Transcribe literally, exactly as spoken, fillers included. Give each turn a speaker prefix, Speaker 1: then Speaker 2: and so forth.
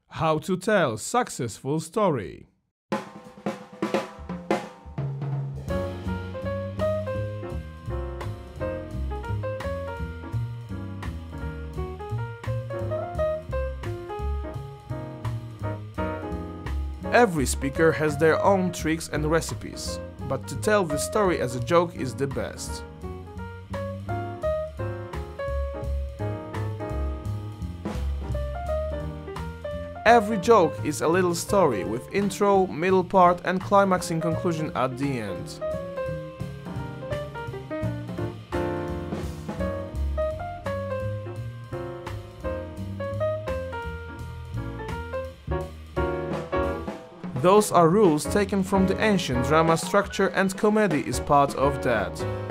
Speaker 1: How to tell successful story. Every speaker has their own tricks and recipes, but to tell the story as a joke is the best. Every joke is a little story with intro, middle part and climaxing conclusion at the end. Those are rules taken from the ancient drama structure, and comedy is part of that.